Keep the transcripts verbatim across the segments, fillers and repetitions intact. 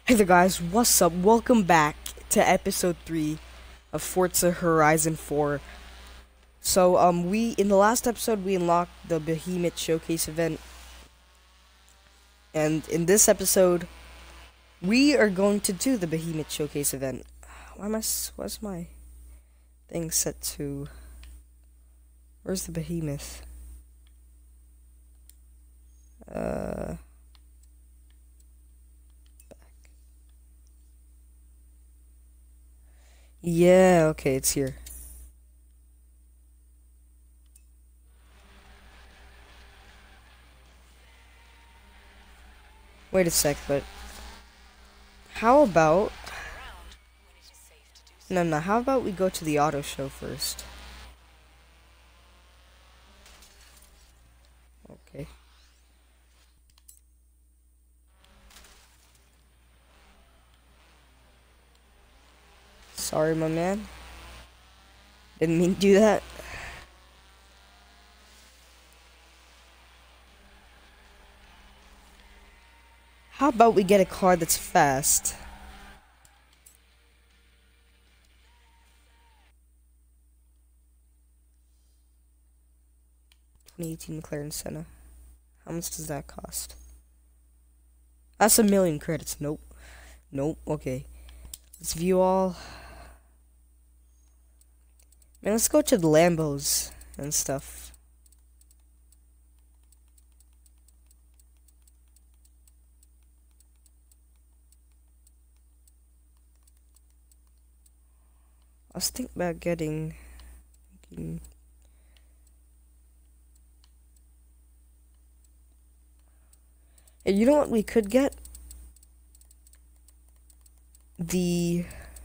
Hey there guys, what's up? Welcome back to episode three of Forza Horizon four. So um we in the last episode we unlocked the Behemoth Showcase event, and in this episode we are going to do the Behemoth Showcase event. Why am I s- why's my thing set to Where's the Behemoth? Uh yeah, okay, it's here. Wait a sec, but how about no no, how about we go to the auto show first? Okay. Sorry, my man. Didn't mean to do that. How about we get a car that's fast? twenty eighteen McLaren Senna. How much does that cost? That's a million credits. Nope. Nope. Okay. Let's view all. Man, let's go to the Lambos and stuff. I was thinking about getting. getting Hey, you know what we could get? The.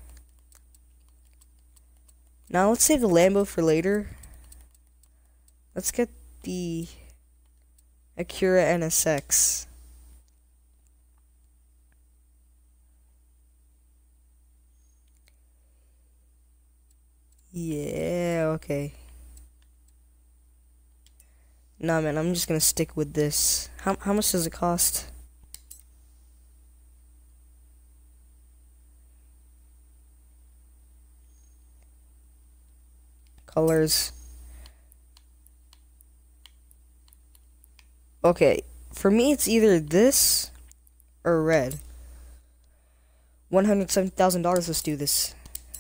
Now let's save the Lambo for later. Let's get the Acura N S X. Yeah, okay. Nah, man, I'm just gonna stick with this. How, how much does it cost? Colors. Okay, for me it's either this or red. one hundred seventy thousand dollars, let's do this.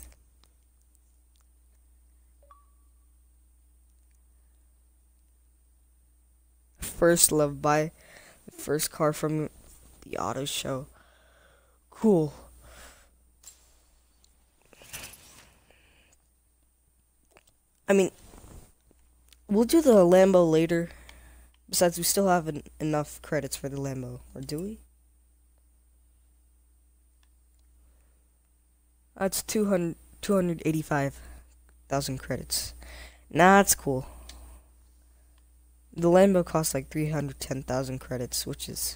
First love, buy the first car from the auto show. Cool. I mean, we'll do the Lambo later. Besides, we still have en enough credits for the Lambo. Or do we? That's two hundred, two hundred eighty-five thousand credits. Nah, that's cool. The Lambo costs like three hundred ten thousand credits, which is...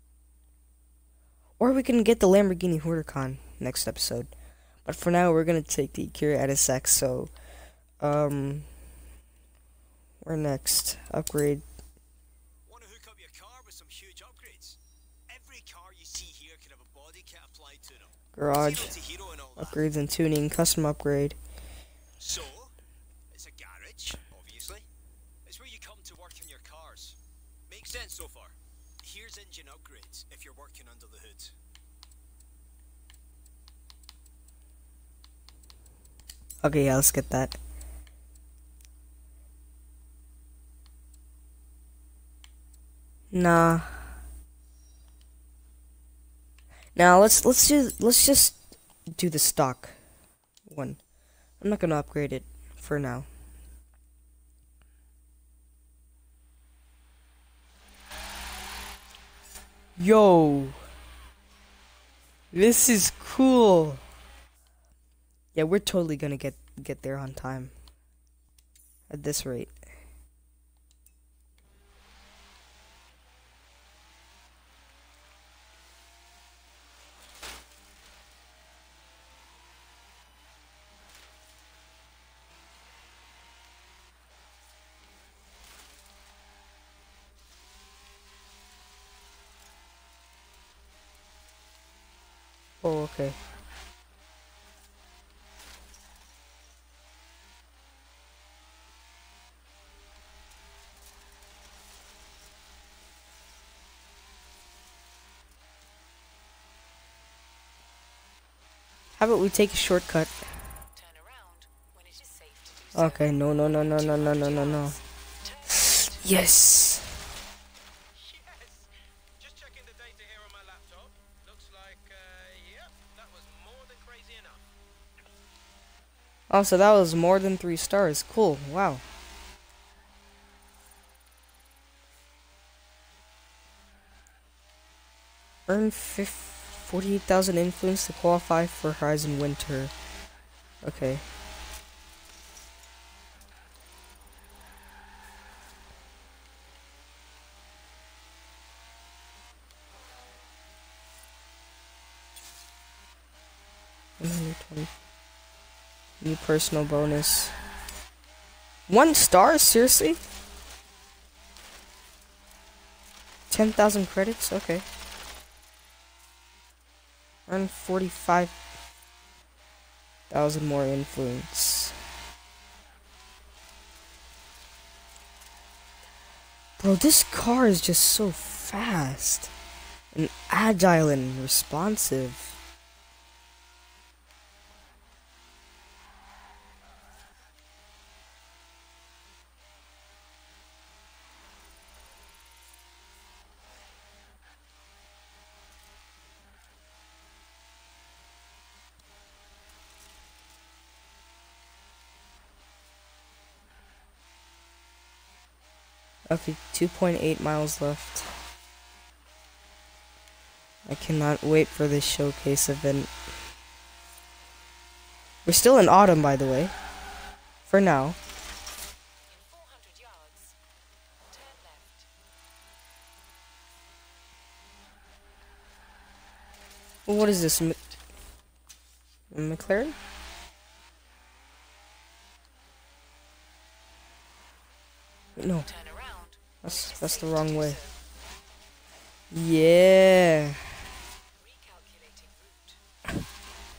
Or we can get the Lamborghini Huracan next episode. But for now, we're gonna take the Acura N S X, so... Um... Where next? Upgrade. Want to hook up your car with some huge upgrades? Every car you see here can have a body kit applied to them. Garage. Zero to hero and all that. Upgrades and tuning. Custom upgrade. So, it's a garage, obviously. It's where you come to work on your cars. Makes sense so far. Here's engine upgrades if you're working under the hood. Okay, yeah, let's get that. Nah. Now let's let's do let's just do the stock one. I'm not gonna upgrade it for now. Yo, this is cool. Yeah, we're totally gonna get get there on time. At this rate. Oh, okay. How about we take a shortcut? Turn around when it is safe to do so. Okay, no, no, no, no, no, no, no, no, no. Yes! Yes! Just checking the data here on my laptop. Looks like, uh, yep, that was more than crazy enough. Oh, so that was more than three stars. Cool, wow. Earn forty-eight thousand influence to qualify for Horizon Winter. Okay. one hundred twenty. New personal bonus. One star? Seriously? ten thousand credits? Okay. Earn forty-five thousand more influence. Bro, this car is just so fast. And agile and responsive. Okay, two point eight miles left. I cannot wait for this showcase event. We're still in autumn, by the way. For now. In four hundred yards, turn left. Well, what is this? M McLaren? No, Turn around. that's that's the wrong way. Yeah. Recalculating route. In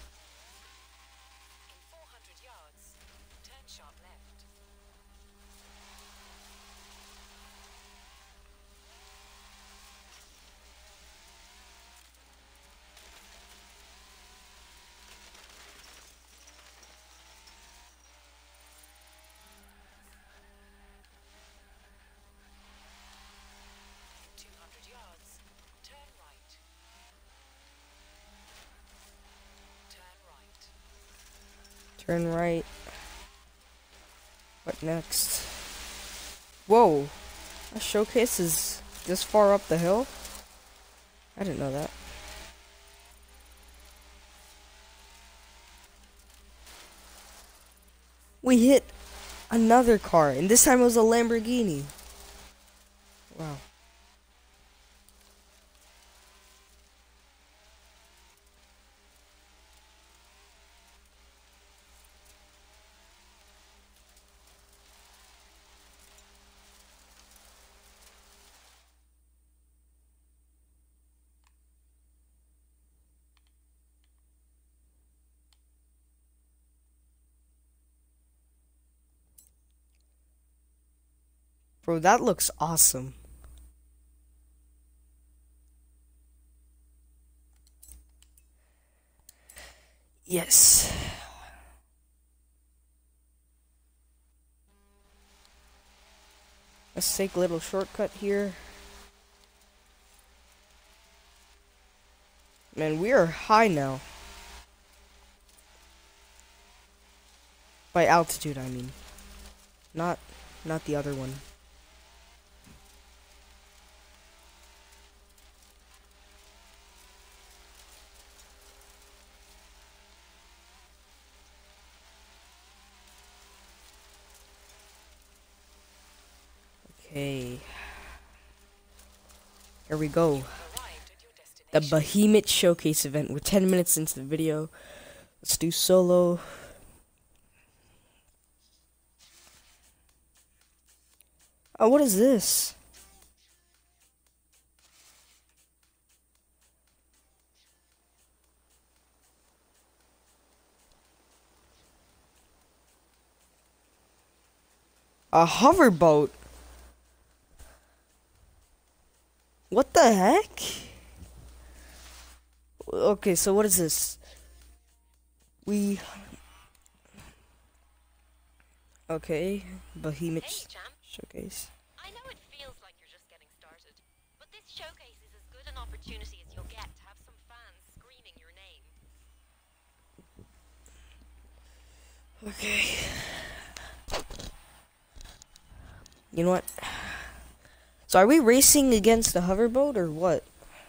four hundred yards, turn sharp left. two hundred yards, turn right. Turn right. Turn right. What next? Whoa. That showcase is this far up the hill? I didn't know that. We hit another car, and this time it was a Lamborghini. Wow. Bro, that looks awesome. Yes. Let's take a little shortcut here. Man, we are high now. By altitude, I mean. Not not the other one. Okay. Here we go. Arrived at your The destination. Behemoth Showcase event. We're ten minutes into the video. Let's do solo. Oh, what is this? A hoverboat? What the heck? Okay, so what is this? We... Okay, Behemoth Hey, champ. Showcase. I know it feels like you're just getting started, but this showcase is as good an opportunity as you'll get to have some fans screaming your name. Okay. You know what? So are we racing against the hoverboat or what?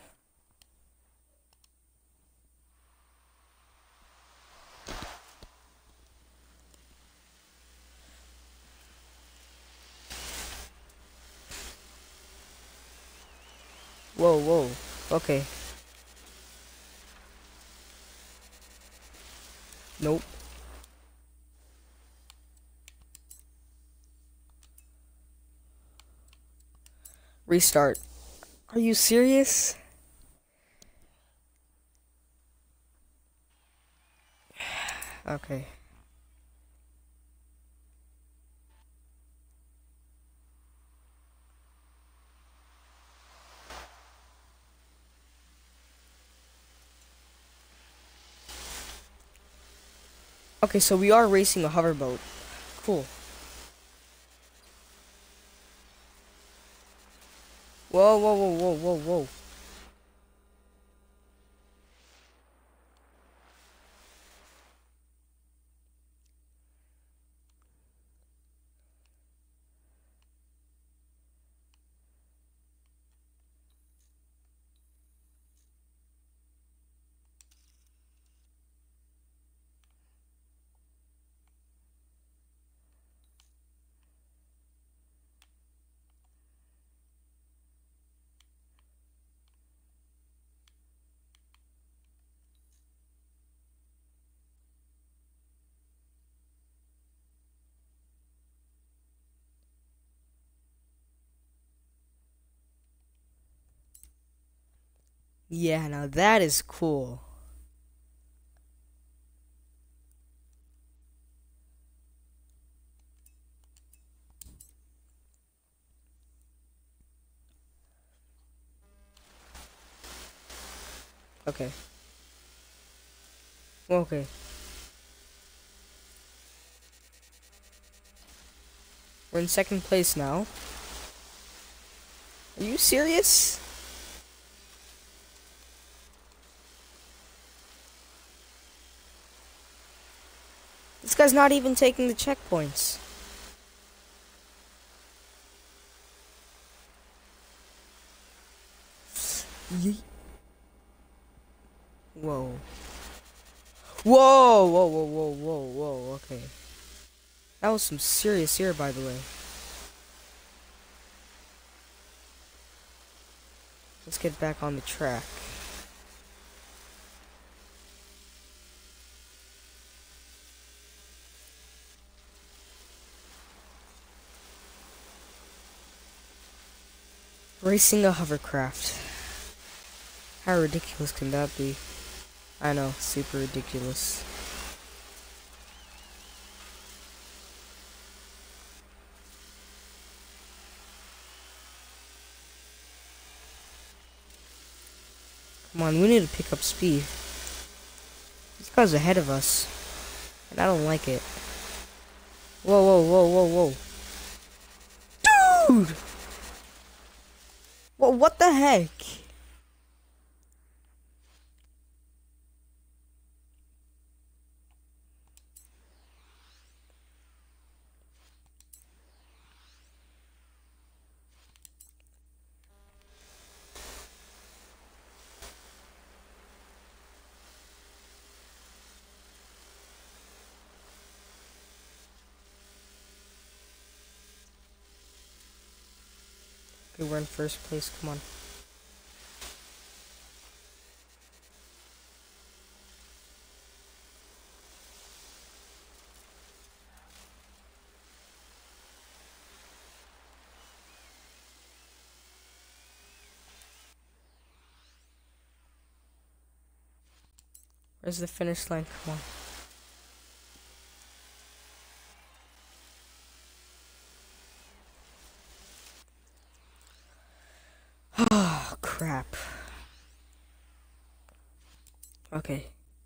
Whoa, whoa. Okay. Nope. Restart. Are you serious? Okay. Okay, so we are racing a hoverboat. Cool. Whoa, whoa, whoa, whoa, whoa, whoa. Yeah, now that is cool. Okay. Okay. We're in second place now. Are you serious? This guy's not even taking the checkpoints. Yeet. Whoa. Whoa, whoa, whoa, whoa, whoa, whoa, okay. That was some serious air, by the way. Let's get back on the track. Racing a hovercraft. How ridiculous can that be? I know, super ridiculous. Come on, we need to pick up speed. This guy's ahead of us. And I don't like it. Whoa, whoa, whoa, whoa, whoa. Dude! Well, what the heck? Okay, we're in first place, come on. Where's the finish line? Come on. crap. Okay.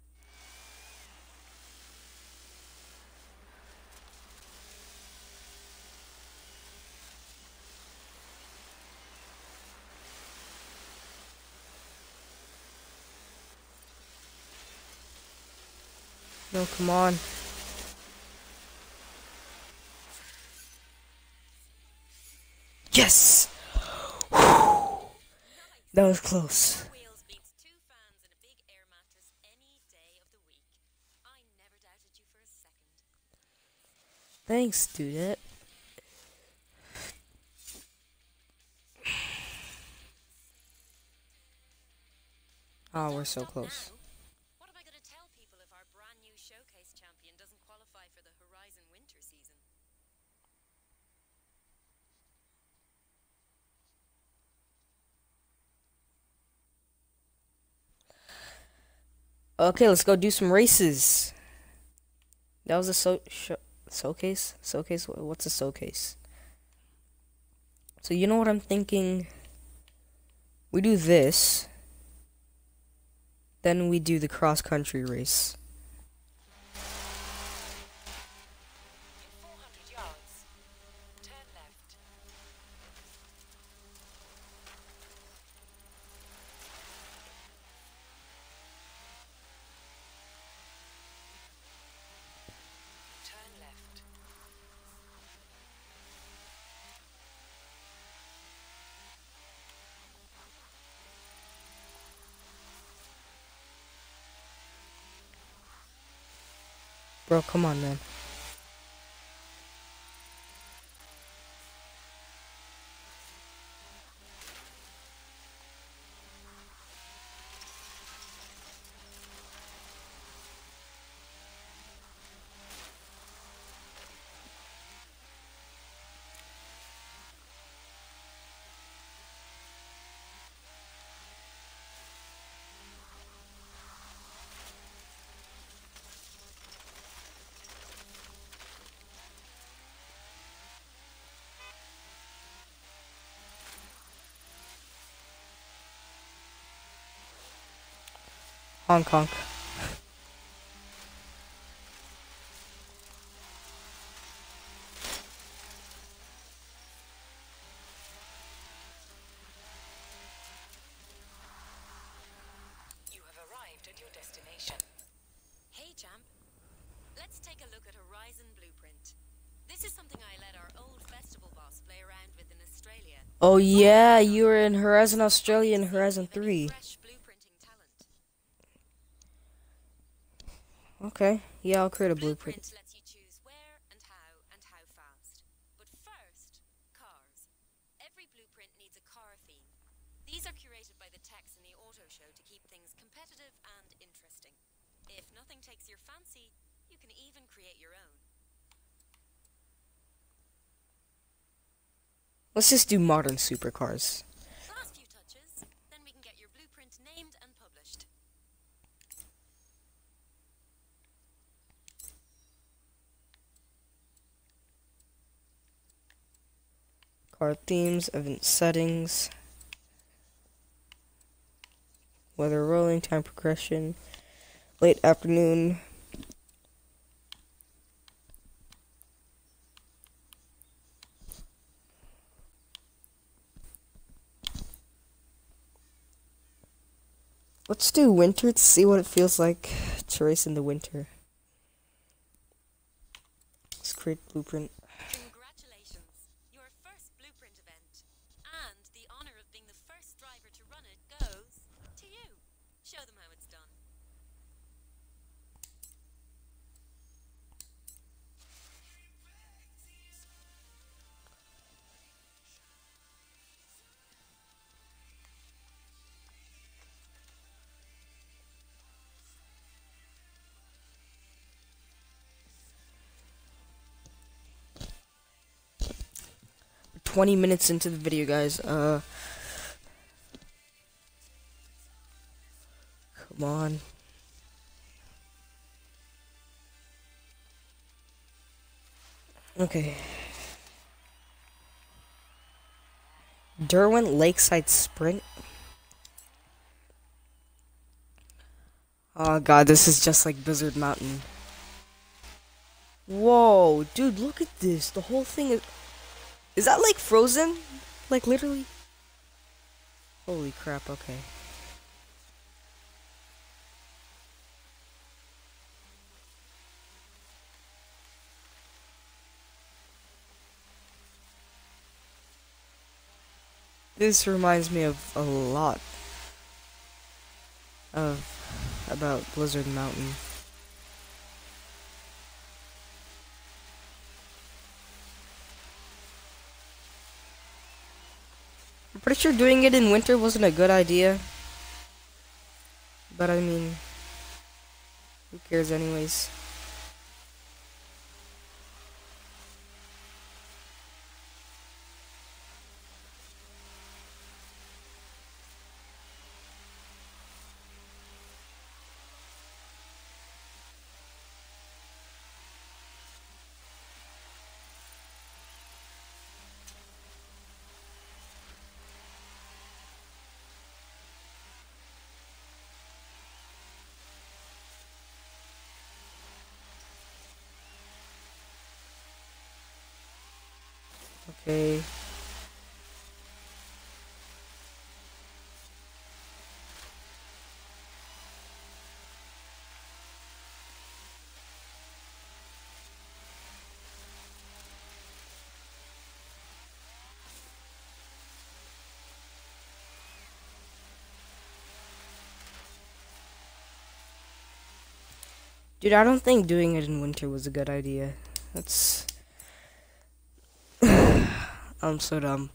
No, come on. Yes! That was close. Wheels beats two fans and a big air mattress any day of the week. I never doubted you for a second. Thanks, dude. Oh, we're so Stop close. now. What am I going to tell people if our brand new showcase champion doesn't qualify for the Horizon winter season? Okay, let's go do some races. That was a so show showcase. Showcase. Wha- What's a showcase? So you know what I'm thinking? We do this. Then we do the cross country race. In four hundred yards, turn left. Turn left. Bro, come on, man. Hong Kong. You have arrived at your destination. Hey, champ. Let's take a look at Horizon Blueprint. This is something I let our old festival boss play around with in Australia. Oh yeah, you were in Horizon Australia and Horizon Even three. fresh blueprinting talent. Okay, yeah, I'll create a Blueprint blueprint. lets you choose where and how and how fast. But first, cars. Every blueprint needs a car theme. These are curated by the techs in the auto show to keep things competitive and interesting. If nothing takes your fancy, you can even create your own. Let's just do modern supercars. Last few touches, then we can get your blueprint named and published. Car themes, event settings, weather rolling, time progression, late afternoon. Let's do winter to see what it feels like to race in the winter. Let's create blueprint. Congratulations! Your first blueprint event. And the honor of being the first driver to run it goes to you. Show them how it's done. twenty minutes into the video, guys. Uh, come on. Okay. Derwent Lakeside Sprint. Oh god, this is just like Blizzard Mountain. Whoa, dude, look at this. The whole thing is... Is that like frozen? Like literally? Holy crap, okay. This reminds me of a lot of about Blizzard Mountain. I'm pretty sure doing it in winter wasn't a good idea. But I mean, who cares anyways? Okay. Dude, I don't think doing it in winter was a good idea. That's... I'm so dumb.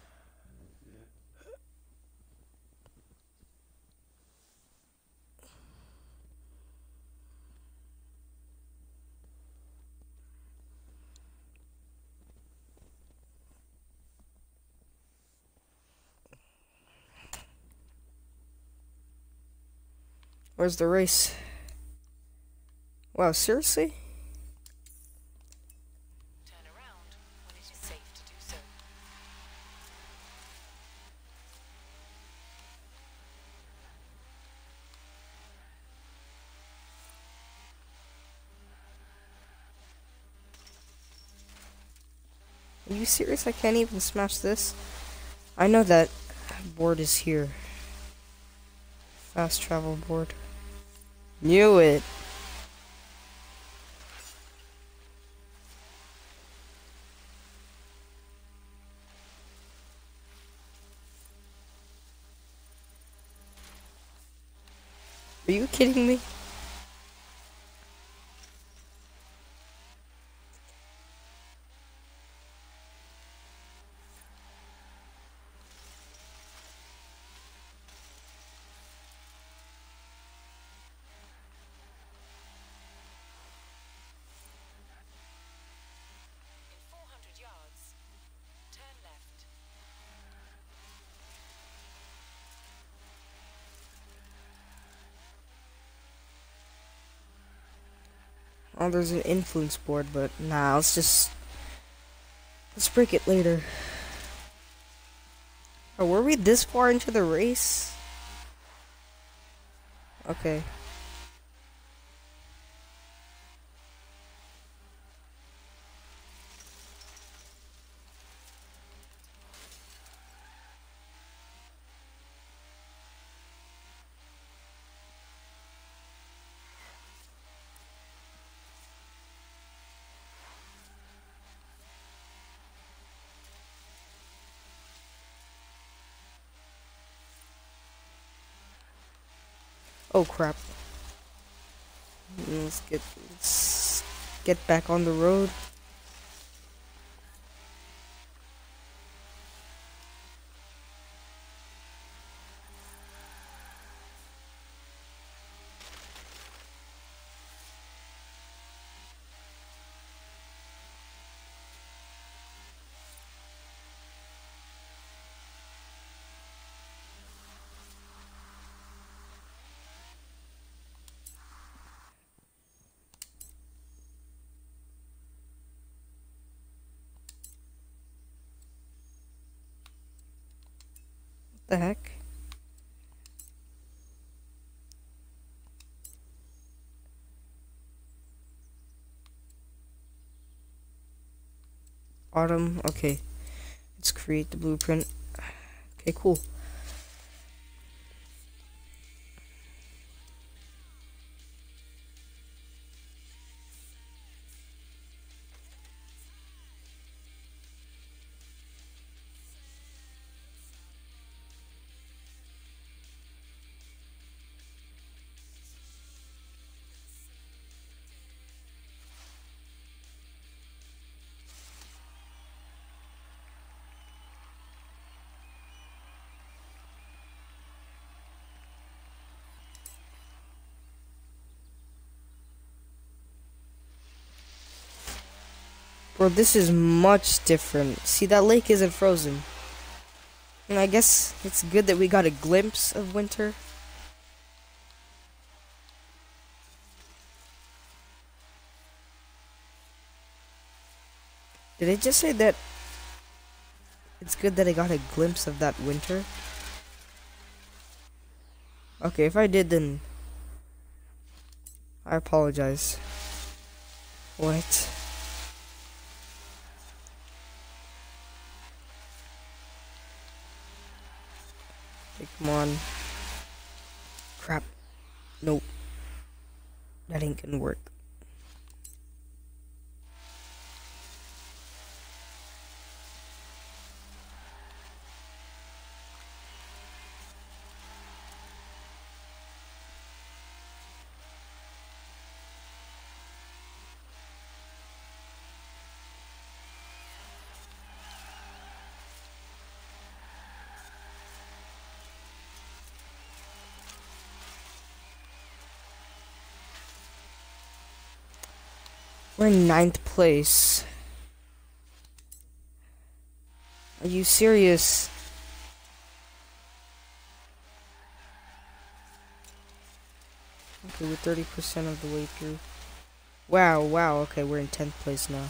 Where's the race? Wow, seriously? Turn around when it is safe to do so. Are you serious? I can't even smash this? I know that board is here. Fast travel board. Knew it. Are you kidding me? In four hundred yards, turn left. Oh, there's an influence board, but nah, let's just... Let's break it later. Oh, were we this far into the race? Okay. Oh crap. Let's get let's get back on the road. What the heck? Autumn. Okay. Let's create the blueprint. Okay, cool. Bro, this is much different. See, that lake isn't frozen. And I guess it's good that we got a glimpse of winter. Did it just say that it's good that I got a glimpse of that winter? Okay, if I did, then I apologize. What? Okay, come on. Crap. Nope. That ain't gonna work. We're in ninth place. Are you serious? Okay, we're thirty percent of the way through. Wow, wow, okay, we're in tenth place now.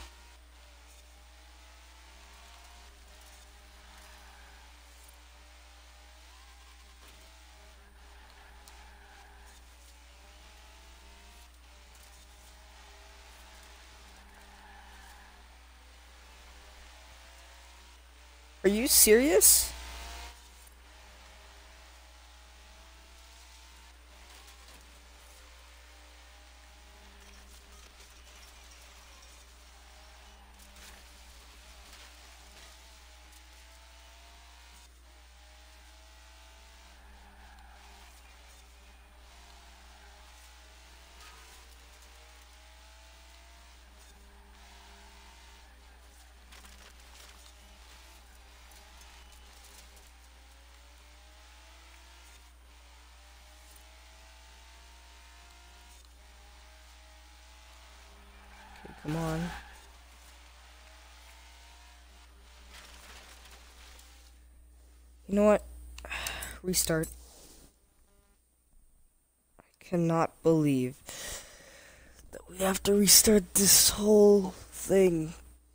Are you serious? Okay, come on. You know what? Restart. I cannot believe that we have to restart this whole thing.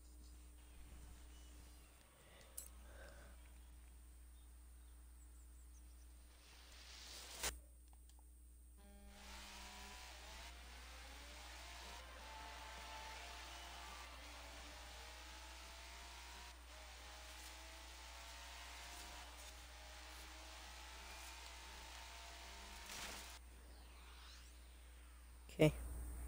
Okay.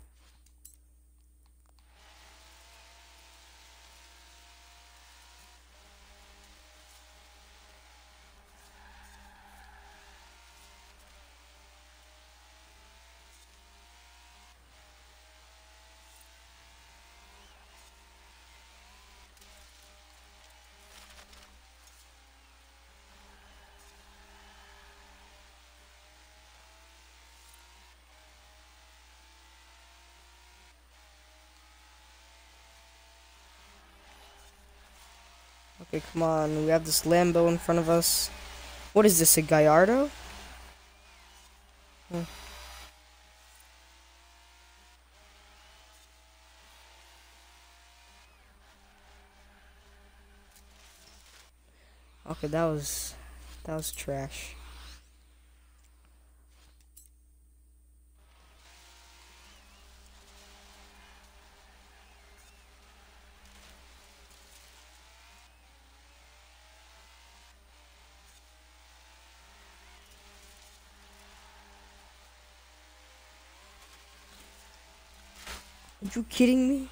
Okay, come on. We have this Lambo in front of us. What is this, a Gallardo? Hmm. Okay, that was that was trash. Are you kidding me?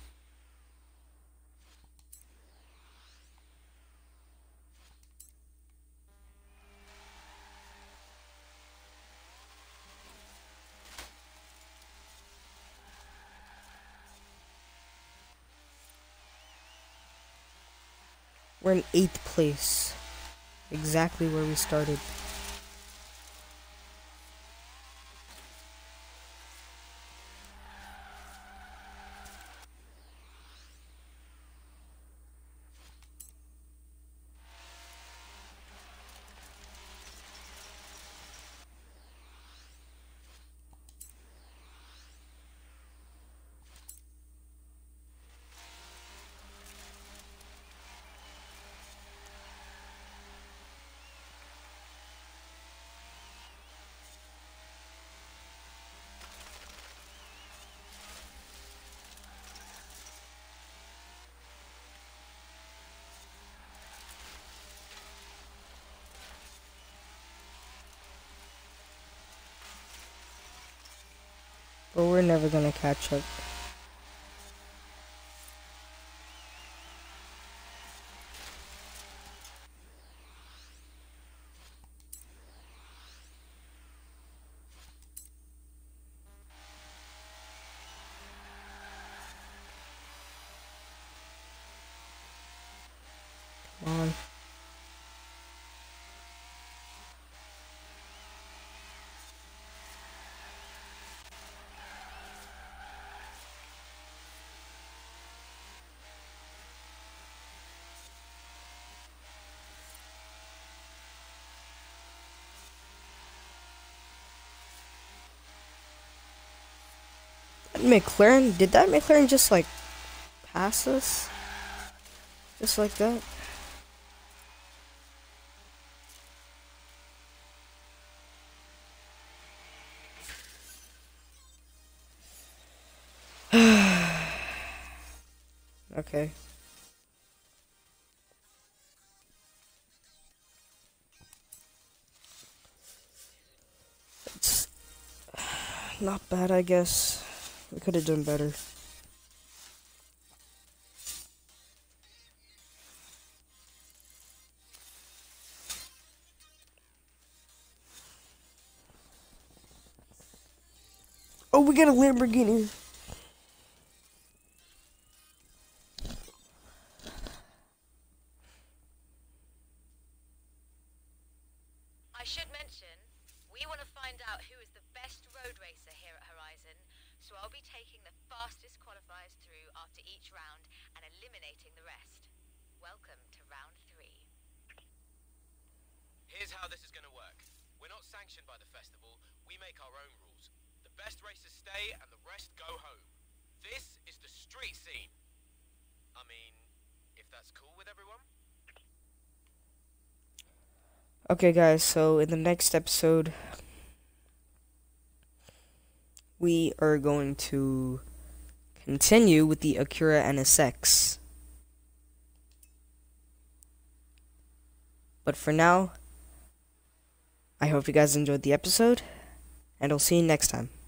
We're in eighth place. Exactly where we started. But we're never gonna catch up. Come on. McLaren, did that McLaren just like pass us? Just like that? Okay. It's not bad, I guess. We could have done better. Oh, we got a Lamborghini. I should mention, we want to find out who is the best road racer here at Horizon, so I'll be taking the fastest qualifiers through after each round and eliminating the rest. Welcome to round three. Here's how this is going to work. We're not sanctioned by the festival, we make our own rules. The best racers stay and the rest go home. This is the street scene. I mean, if that's cool with everyone? Okay, guys, so in the next episode, we are going to continue with the Acura N S X. But for now, I hope you guys enjoyed the episode, and I'll see you next time.